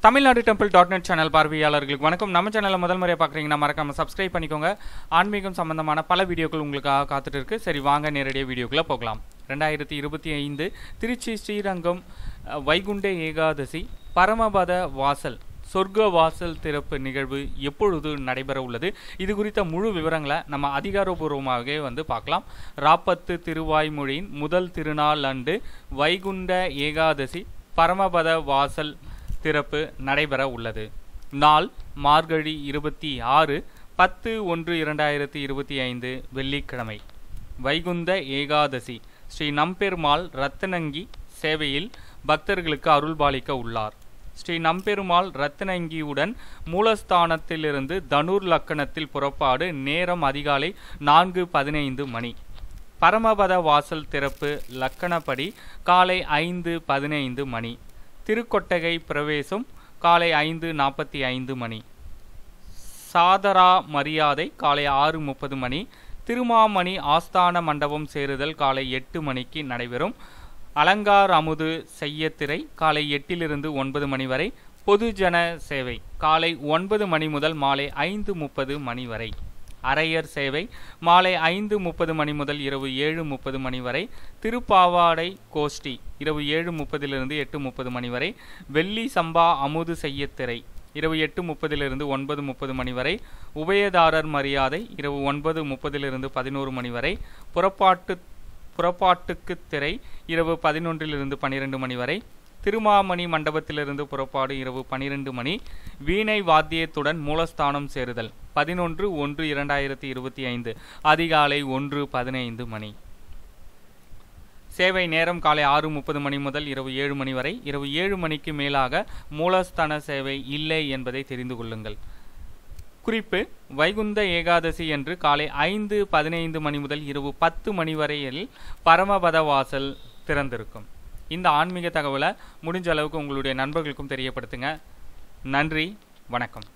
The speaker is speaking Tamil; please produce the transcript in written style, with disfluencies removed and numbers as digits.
தமிழ்நாடு டெம்பிள்.net சேனல் பார்வையாளர்களுக்கு வணக்கம். நம்ம சேனலை முதல் முறையாக பார்க்குறீங்கன்னா மறக்காமல் சப்ஸ்கிரைப் பண்ணிக்கோங்க. ஆன்மீகம் சம்பந்தமான பல வீடியோக்கள் உங்களுக்காக காத்துட்டு இருக்கு. சரி, வாங்க நேரடியாக வீடியோக்குள்ளே போகலாம். 2025 திருச்சி ஸ்ரீரங்கம் வைகுண்ட ஏகாதசி பரமபத வாசல் சொர்க்க வாசல் திறப்பு நிகழ்வு எப்பொழுது நடைபெற உள்ளது, இது குறித்த முழு விவரங்களை நம்ம அதிகாரப்பூர்வமாகவே பார்க்கலாம். ராப்பத்து திருவாய்மொழியின் முதல் திருநாள் அன்று வைகுண்ட ஏகாதசி பரமபத வாசல் திறப்பு நடைபெற உள்ளது. நாள் மார்கழி 26 10/1/2025 வெள்ளிக்கிழமை. வைகுந்த ஏகாதசி ஸ்ரீ நம்பெருமாள் ரத்தினங்கி சேவையில் பக்தர்களுக்கு அருள்பாலிக்க உள்ளார். ஸ்ரீ நம்பெருமாள் ரத்தினங்கியுடன் மூலஸ்தானத்திலிருந்து தனுர் லக்கணத்தில் புறப்பாடு. நேரம் அதிகாலை 4:15 மணி. பரமபத வாசல் திறப்பு லக்கணப்படி காலை 5:15 மணி. திருக்கொட்டகை பிரவேசம் காலை 5:45 மணி. சாதரா மரியாதை காலை 6:30 மணி. திருமாமணி ஆஸ்தான மண்டபம் சேருதல் காலை 8 மணிக்கு நடைபெறும். அலங்கார் அமுது செய்யத்திரை காலை 8 to 9 மணி வரை. பொதுஜன சேவை காலை 9 மணி முதல் மாலை 5:30 மணி வரை. அரையர் சேவை மாலை 5:30 மணி முதல் இரவு 7:30 மணி வரை. திருப்பாவாடை கோஷ்டி இரவு 7:30 to 8:30 மணி வரை. வெள்ளி சம்பா அமுது செய்யத்திரை இரவு 8:30 to 9:30 மணி வரை. உபயதாரர் மரியாதை இரவு 9:30 to 11 மணி வரை. புறப்பாட்டுக்கு திரை இரவு 11 to 12 மணி வரை. திருமாமணி மண்டபத்திலிருந்து புறப்பாடு இரவு 12 மணி. வீணை வாத்தியத்துடன் மூலஸ்தானம் சேருதல் 11/1/2025 அதிகாலை 1:15 மணி. சேவை நேரம் காலை 6:30 மணி முதல் இரவு 7 மணி வரை. இரவு 7 மணிக்கு மேலாக மூலஸ்தான சேவை இல்லை என்பதை தெரிந்து கொள்ளுங்கள். குறிப்பு: வைகுந்த ஏகாதசி என்று காலை 5:15 மணி முதல் இரவு 10 மணி வரையில் பரமபத வாசல் திறந்திருக்கும். இந்த ஆன்மீக தகவலை முடிஞ்ச அளவுக்கு உங்களுடைய நண்பர்களுக்கும் தெரியப்படுத்துங்க. நன்றி, வணக்கம்.